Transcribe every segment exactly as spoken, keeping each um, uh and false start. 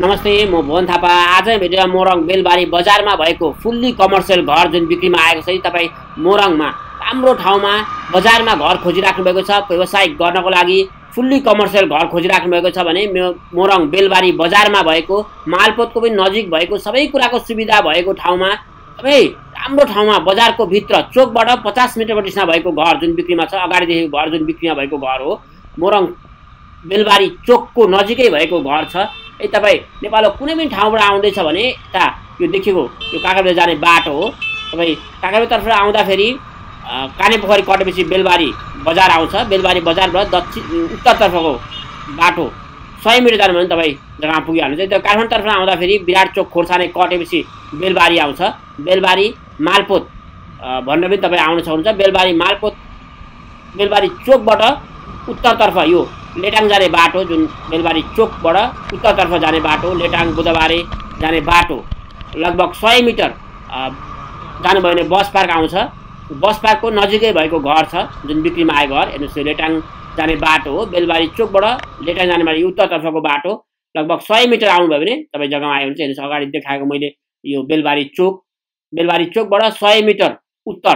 नमस्ते, म भुवन थापा। आज भिडियोमा मोरङ बेलबारी बजारमा भएको फुल्ली कमर्सियल घर जुन बिक्रीमा आएको छ। तपाईँ मोरङमा राम्रो ठाउँमा बजारमा घर खोजिराख्नु भएको छ, व्यवसायिक गर्नको लागि फुल्ली कमर्सियल घर खोजिराख्नु भएको छ भने मोरङ बेलबारी बजारमा भएको मालपोतको पनि नजिक भएको सबै कुराको सुविधा भएको ठाउँमा सबै राम्रो ठाउँमा बजारको भित्र चोकबाट पचास मिटर डिस्टेन्समा भएको घर जुन बिक्रीमा छ, अगाडिदेखिको घर जुन बिक्रीमा भएको घर हो। मोरङ बेलबारी चोकको नजिकै भएको घर छ। ए तपाईँ नेपालको कुनै पनि ठाउँबाट आउँदैछ भने यता यो देखेको यो काँक्राबिल जाने बाटो हो। तपाईँ काँक्राबिलतर्फ आउँदाखेरि कानेपोखरी कटेपछि बेलबारी बजार आउँछ। बेलबारी बजारबाट दक्षिण उत्तरतर्फको बाटो सय मिटर जानु भने तपाईँ जग्गामा पुगिहाल्नुहुन्छ। त्यो काठमाडौँतर्फ आउँदाखेरि विराट चोक खोर्सानी कटेपछि बेलबारी आउँछ। बेलबारी मालपोत भनेर पनि तपाईँ आउन सक्नुहुन्छ। बेलबारी मालपोत बेलबारी चोकबाट उत्तरतर्फ यो लेटाङ जाने बाटो जुन बेलबारी चोकबाट उत्तरतर्फ जाने बाटो, लेटाङ बुधबारे जाने बाटो लगभग सय मिटर जानुभयो भने बस पार्क आउँछ। बस पार्कको नजिकै भएको घर छ जुन बिक्रीमा आएको घर। हेर्नुहोस्, यो लेटाङ जाने बाटो हो। बेलबारी चोकबाट लेटाङ जाने बाटो उत्तरतर्फको बाटो लगभग सय मिटर आउनुभयो भने तपाईँ जग्गामा आयो भने चाहिँ हेर्नुहोस्, अगाडि देखाएको मैले यो बेलबारी चोक। बेलबारी चोकबाट सय मिटर उत्तर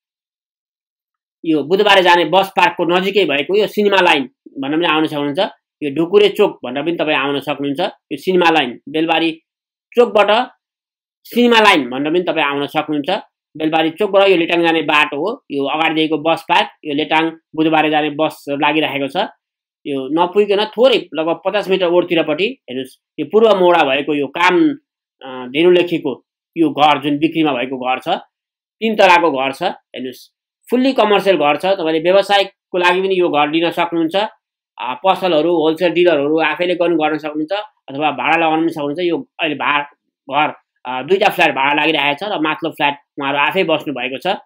यो बुधबारे जाने बस पार्कको नजिकै भएको यो सिनेमा लाइन भनेर पनि आउन सक्नुहुन्छ। यो ढुकुरे चोक भनेर पनि तपाईँ आउन सक्नुहुन्छ। यो सिनेमा लाइन बेलबारी चोकबाट सिनेमा लाइन भनेर पनि तपाईँ आउन सक्नुहुन्छ। बेलबारी चोकबाट यो लेटाङ जाने बाटो हो। यो अगाडिदेखिको बस पार्क, यो लेटाङ बुधबारे जाने बस लागिरहेको छ। यो नपुगिकन थोरै लगभग पचास मिटर ओरतिरपट्टि हेर्नुहोस्, यो पूर्व मोडा भएको यो काम धेनुलेखीको यो घर जुन बिक्रीमा भएको घर छ, तीन तलाको घर छ। हेर्नुहोस्, फुल्ली कमर्सियल घर छ। तपाईँले व्यवसायको लागि पनि यो घर लिन सक्नुहुन्छ। पसलहरू, होलसेल डिलरहरू आफैले गर्नु गर्न सक्नुहुन्छ अथवा भाडा लगाउन पनि सक्नुहुन्छ। यो अहिले भा घर दुईवटा फ्ल्याट भाडा लागिरहेको छ र माथिल्लो फ्ल्याट उहाँहरू आफै बस्नु भएको छ।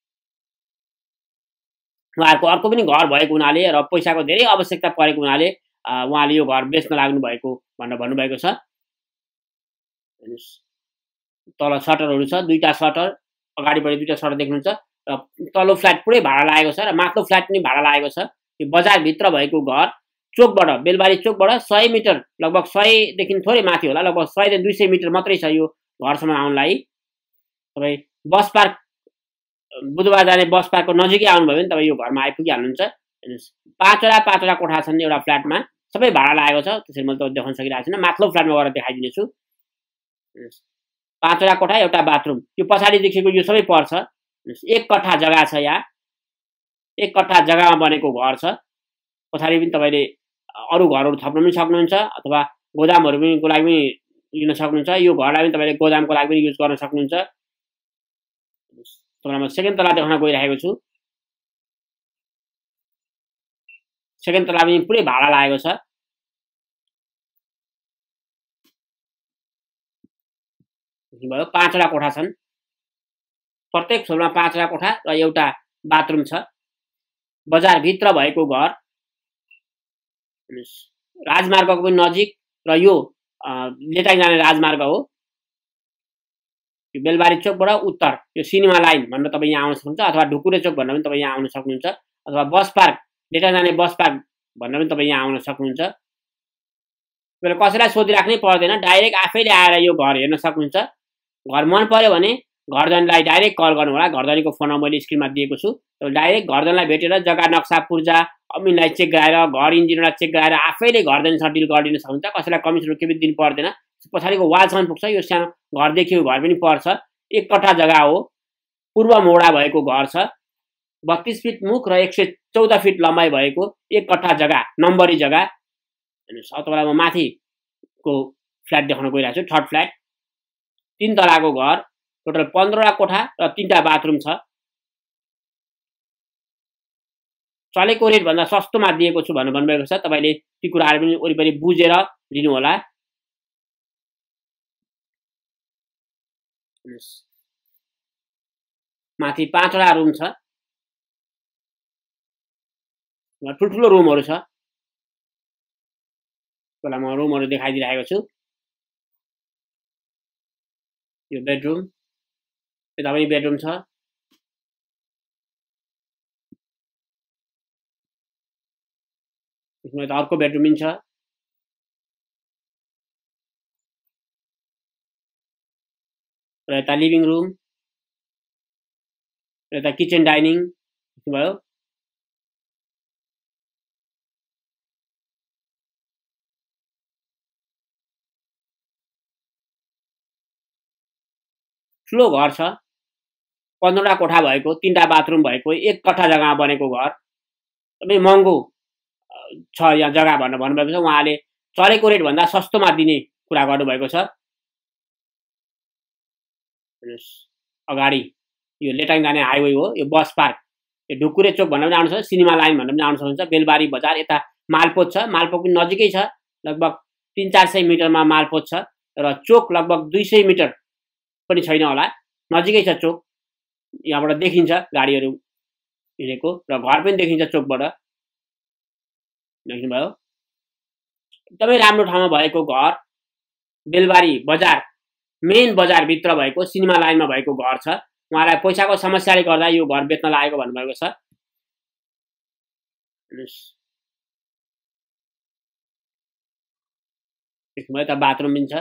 उहाँहरूको अर्को पनि घर भएको हुनाले र पैसाको धेरै आवश्यकता परेको हुनाले उहाँले यो घर बेच्न लाग्नु भएको भनेर भन्नुभएको छ। हेर्नुहोस्, तल सटरहरू छ, दुईवटा सटर, अगाडिपट्टि दुईवटा सटर देख्नुहुन्छ र तल्लो फ्ल्याट पुरै भाडा लागेको छ र माथिल्लो फ्ल्याट पनि भाडा लागेको छ। यो बजारभित्र भएको घर चोकबाट बेलबारी चोकबाट सय मिटर लगभग सयदेखि थोरै माथि होला, लगभग सयदेखि दुई सय मिटर मात्रै छ यो घरसम्म आउनलाई। तपाईँ बस पार्क बुधबार जाने बस पार्कको नजिकै आउनुभयो भने तपाईँ यो घरमा आइपुगिहाल्नुहुन्छ। हेर्नुहोस्, पाँचवटा पाँचवटा कोठा छन् एउटा फ्ल्याटमा, सबै भाडा लागेको छ। त्यसरी मैले त देखाउन सकिरहेको छैन, माथिल्लो फ्ल्याटमा गएर देखाइदिनेछु। हेर्नुहोस्, पाँचवटा कोठा, एउटा बाथरुम। यो पछाडिदेखिको यो सबै पर्छ। एक कट्ठा जग्गा छ यहाँ, एक कट्ठा जग्गामा बनेको घर छ। पछाडि पनि तपाईँले अरू घरहरू थप्न पनि सक्नुहुन्छ अथवा गोदामहरू पनि को लागि पनि लिन सक्नुहुन्छ। यो घरलाई पनि तपाईँले गोदामको लागि पनि युज गर्न सक्नुहुन्छ। तपाईँलाई म सेकेन्ड तला देखाउन गइरहेको छु। सेकेन्ड तला पनि पुरै भाडा लागेको छ। भयो, पाँचवटा कोठा छन्, प्रत्येक फ्लोरमा पाँचवटा कोठा र एउटा बाथरुम छ। बजारभित्र भएको घर, राजमार्गको पनि नजिक र यो लेटाङ जाने राजमार्ग हो। यो बेलबारी चोकबाट उत्तर यो सिनेमा लाइन भनेर तपाईँ यहाँ आउन सक्नुहुन्छ अथवा ढुकुरे चोक भनेर पनि तपाईँ यहाँ आउन सक्नुहुन्छ अथवा बस पार्क लेटाङ जाने बस पार्क भनेर पनि तपाईँ यहाँ आउन सक्नुहुन्छ। तपाईँले कसैलाई सोधिराख्नै पर्दैन, डाइरेक्ट आफैले आएर यो घर हेर्न सक्नुहुन्छ। घर मन पर्यो भने घरधनीलाई डाइरेक्ट कल गर्नु होला। घरधनीको फोन नम्बर मैले स्क्रिनमा दिएको छु। तपाईँ डाइरेक्ट घरधनीलाई भेटेर जग्गा नक्सा पूर्जा अमिनलाई चेक गराएर घर इन्जिनियरलाई चेक गराएर आफैले घरधनीसँग डिल गरिदिन सक्नुहुन्छ। कसैलाई कमिसन केही पनि दिनु पर्दैन। पछाडिको वालसम्म पुग्छ। यो सानो घर देखियो घर पनि पर्छ। एक कट्ठा जग्गा हो, पूर्व मोडा भएको घर छ। बत्तीस फिट मुख र एक सय चौध फिट लम्बाइ भएको एक कट्ठा जग्गा, नम्बरी जग्गा। हेर्नुहोस्, अब तपाईँलाई म माथिको फ्ल्याट देखाउन गइरहेको छु। थर्ड फ्ल्याट, तीन तलाको घर, टोटल पन्ध्रवटा कोठा र तीनवटा बाथरुम छ। चलेको रेटभन्दा सस्तोमा दिएको छु भनेर भन्नुभएको छ। तपाईँले ती कुराहरू पनि वरिपरि बुझेर लिनुहोला। माथि पाँचवटा रुम छ, ठुल्ठुलो रुमहरू छ। त्यसलाई म रुमहरू देखाइदिइरहेको छु। यो बेडरुम, यता पनि बेडरुम छ। यसमा त अर्को बेडरुम पनि छ। र यता लिभिङ रुम, र यता किचन डाइनिङ भयो। ठुलो घर छ, पन्ध्रवटा कोठा भएको, तीनटा बाथरुम भएको, एक कट्ठा जग्गामा बनेको घर, एकदमै महँगो छ यहाँ जग्गा भनेर भन्नुभएको छ। उहाँले चलेको रेट भन्दा सस्तोमा दिने कुरा गर्नुभएको छ। अगाडि यो लेटाङ जाने हाइवे हो, यो बस पार्क, यो ढुकुरे चोक भनेर पनि आउनु सक्छ, सिनेमा लाइन भनेर पनि आउनु सक्नुहुन्छ। बेलबारी बजार यता मालपोत छ, मालपोत पनि नजिकै छ, लगभग तीन चार सय मिटरमा मालपोत छ र चोक लगभग दुई सय मिटर पनि छैन होला, नजिकै छ चोक। यहाँबाट देखिन्छ गाडीहरू हिँडेको र घर पनि देखिन्छ चोकबाट, देख्नुभयो। एकदमै राम्रो ठाउँमा भएको घर, बेलबारी बजार मेन बजारभित्र भएको सिनेमा लाइनमा भएको घर छ। उहाँलाई पैसाको समस्याले गर्दा यो घर बेच्न लागेको भन्नुभएको छ। देख्नुभयो त बाथरुम पनि छ।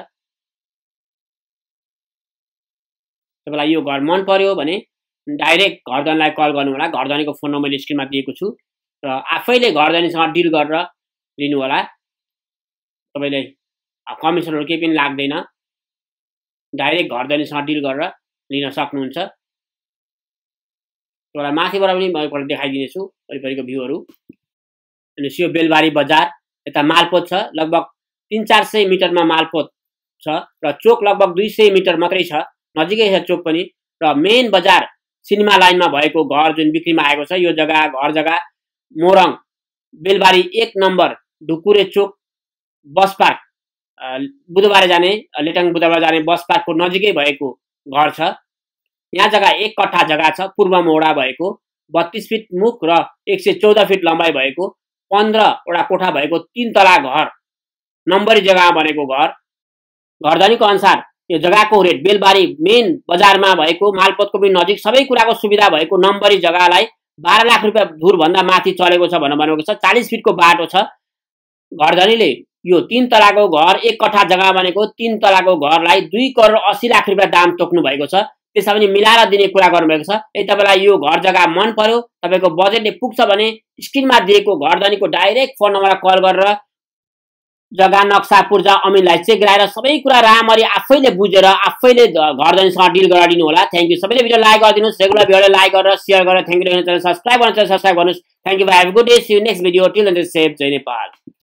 तपाईँलाई यो घर मन पर्यो भने डाइरेक्ट घरधनीलाई कल गर्नु होला। घरधनीको फोन नम्बर स्क्रिनमा दिएको छु र आफैले घरधनीसँग डिल गरेर लिनु होला। तपाईँले कमिसनहरू केही पनि लाग्दैन, डाइरेक्ट घरधनीसँग डिल गरेर लिन सक्नुहुन्छ। तपाईँलाई माथिबाट पनि म एकपल्ट देखाइदिनेछु वरिपरिको भ्यूहरू। अनि यो बेलबारी बजार, यता मालपोत छ, लगभग तीन चार सय मिटरमा मालपोत छ र चोक लगभग दुई सय मिटर मात्रै छ, नजिकै छ चोक पनि। र मेन बजार सिनेमा लाइनमा भएको घर जुन बिक्रीमा आएको छ, यो जग्गा घर जग्गा मोरङ बेलबारी एक नम्बर ढुकुरे चोक बस पार्क, बुधबार जाने लेटाङ बुधबार जाने बस पार्कको नजिकै भएको घर छ। यहाँ जग्गा एक कट्ठा जग्गा छ, पूर्व मोडा भएको, बत्तीस फिट मुख र एक सय चौध फिट लम्बाइ भएको, पन्ध्रवटा कोठा भएको तीन तला घर, नम्बरी जग्गामा बनेको घर। घरधनीको अनुसार यो जग्गाको रेट बेलबारी मेन बजारमा भएको, मालपोतको पनि नजिक, सबै कुराको सुविधा भएको नम्बरी जग्गालाई बाह्र लाख रुपियाँ धुरभन्दा माथि चलेको छ भनेर भनेको छ। चालिस फिटको बाटो छ। घरधनीले यो तीन तलाको घर, एक कट्ठा जग्गा बनेको तीन तलाको घरलाई दुई करोड अस्सी लाख रुपियाँ दाम तोक्नु भएको छ। त्यसमा पनि मिलाएर दिने कुरा गर्नुभएको छ। यदि तपाईँलाई यो घर जग्गा मन पर्यो, तपाईँको बजेटले पुग्छ भने स्क्रिनमा दिएको घरधनीको डाइरेक्ट फोन नम्बरमा कल गरेर जग्गा नक्सा पूर्जा अमिनलाई चेक गराएर सबै कुरा राम्ररी आफैले बुझेर आफैले घरधनीसँग डिल गरेर दिनु होला। Thank you. सबैले भिडियो लाइक गरिदिनुहोस्, रेगुलर भिडियोलाई लाइक गरेर सेयर गरेर थ्याङ्क यू। च्यानल सब्स्क्राइब गर्नुहोस्, सब्स्क्राइब गर्नुहोस्। Thank you. Bye. Have a good day. See you next video. Till then safe. जय नेपाल।